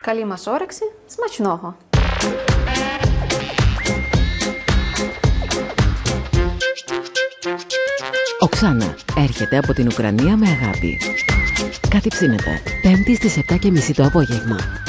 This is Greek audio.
Καλή μας όρεξη, смачного! Οξάνα έρχεται από την Ουκρανία με αγάπη. Κάτι ψήνεται. Πέμπτη στις 7:30 το απόγευμα.